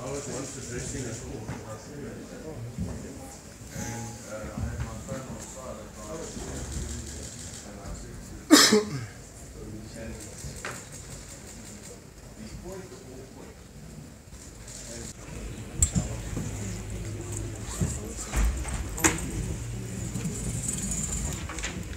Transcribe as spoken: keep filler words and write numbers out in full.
was once addressing a court, and uh, I had my phone on silent, and I said to